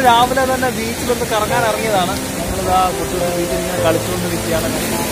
രാവിലെ തന്നെ ബീച്ചിലൊന്ന് കറങ്ങാൻ ഇറങ്ങിയതാണ്. നമ്മളിതാ കുട്ടികൾ ബീച്ചിൽ ഇങ്ങനെ കളിച്ചുകൊണ്ടിരിക്കുകയാണ്.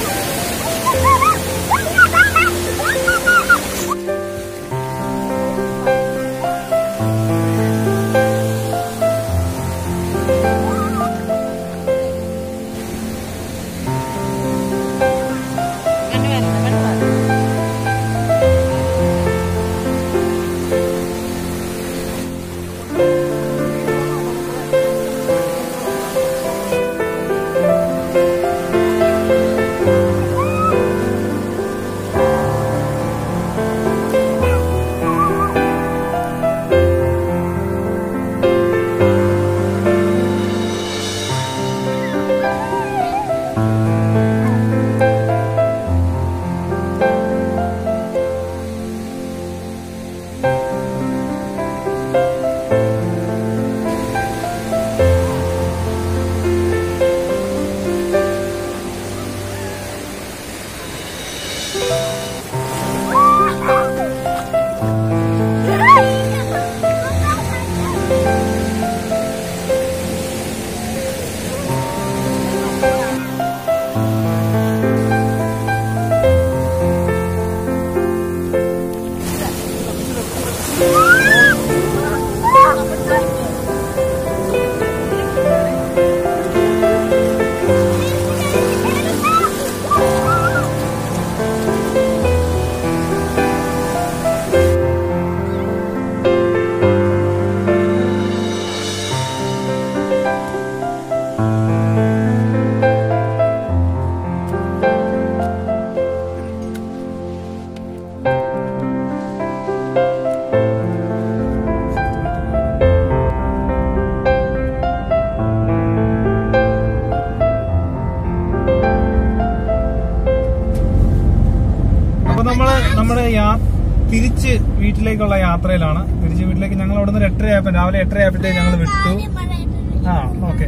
നമ്മുടെ തിരിച്ച് വീട്ടിലേക്കുള്ള യാത്രയിലാണ്. തിരിച്ച് വീട്ടിലേക്ക് ഞങ്ങൾ അവിടെ നിന്ന് 8:30 രാവിലെ 8:30 ഞങ്ങൾ വിട്ടു. ഓക്കെ.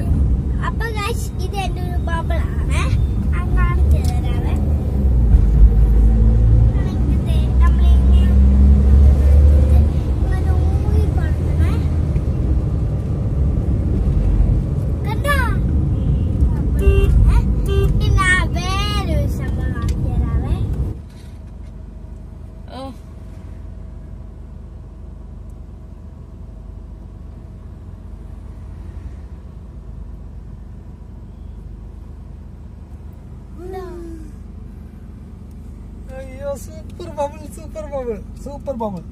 Super bubble.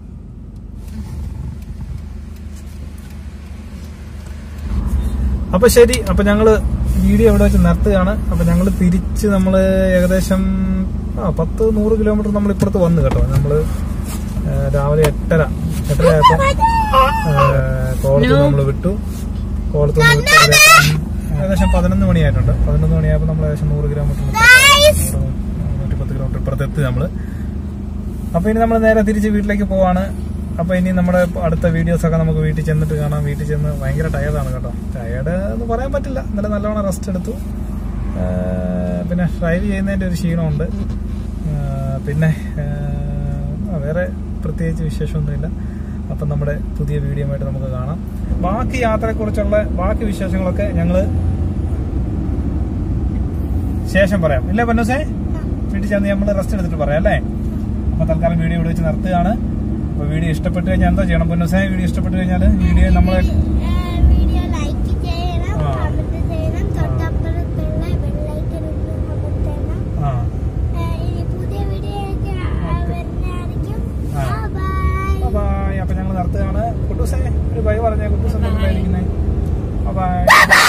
അപ്പൊ ശരി, അപ്പൊ ഞങ്ങള് വീഡിയോ ഇവിടെ വെച്ച് നിർത്തുകയാണ്. അപ്പൊ ഞങ്ങള് തിരിച്ച് നമ്മള് ഏകദേശം 100 കിലോമീറ്റർ നമ്മൾ ഇപ്പുറത്ത് വന്നു കേട്ടോ. നമ്മള് രാവിലെ 8:30 ആയപ്പോ കോളത്ത് നമ്മള് വിട്ടു. കോളത്ത് ഏകദേശം 11 മണിയായിട്ടുണ്ട്. 11 മണിയായപ്പോ നമ്മൾ ഏകദേശം 100 കിലോമീറ്റർ 110 കിലോമീറ്റർ ഇപ്പുറത്ത് എത്തി നമ്മള്. അപ്പൊ ഇനി നമ്മൾ നേരെ തിരിച്ച് വീട്ടിലേക്ക് പോവാണ്. അപ്പൊ ഇനി നമ്മുടെ അടുത്ത വീഡിയോസ് ഒക്കെ നമുക്ക് വീട്ടിൽ ചെന്നിട്ട് കാണാം. വീട്ടിൽ ചെന്ന് ഭയങ്കര ടയേർഡാണ് കേട്ടോ. ടയേർഡ് എന്ന് പറയാൻ പറ്റില്ല, ഇന്നലെ നല്ലോണം റെസ്റ്റ് എടുത്തു. പിന്നെ ഡ്രൈവ് ചെയ്യുന്നതിന്റെ ഒരു ക്ഷീണമുണ്ട്. പിന്നെ വേറെ പ്രത്യേകിച്ച് വിശേഷമൊന്നുമില്ല. അപ്പം നമ്മുടെ പുതിയ വീഡിയോ ആയിട്ട് നമുക്ക് കാണാം. ബാക്കി യാത്രയെക്കുറിച്ചുള്ള ബാക്കി വിശേഷങ്ങളൊക്കെ ഞങ്ങള് ശേഷം പറയാം. ഇല്ലേ പൊന്നൂസേ? വീട്ടിൽ ചെന്ന് നമ്മൾ റെസ്റ്റ് എടുത്തിട്ട് പറയാം അല്ലേ? അപ്പൊ തൽക്കാലം വീഡിയോ ഇവിടെ വെച്ച് നിർത്തുകയാണ്. അപ്പൊ വീഡിയോ ഇഷ്ടപ്പെട്ട് കഴിഞ്ഞാൽ എന്താ ചെയ്യണം പൊന്നൂസേ? വീഡിയോ ഇഷ്ടപ്പെട്ട് കഴിഞ്ഞാൽ വീഡിയോ നമ്മളെ അപ്പൊ ഞങ്ങൾ നിർത്തുകയാണ്. കുട്ടൂസേ ഒരു ബൈ പറഞ്ഞേ. കുട്ടൂസ് എന്താ ബൈ.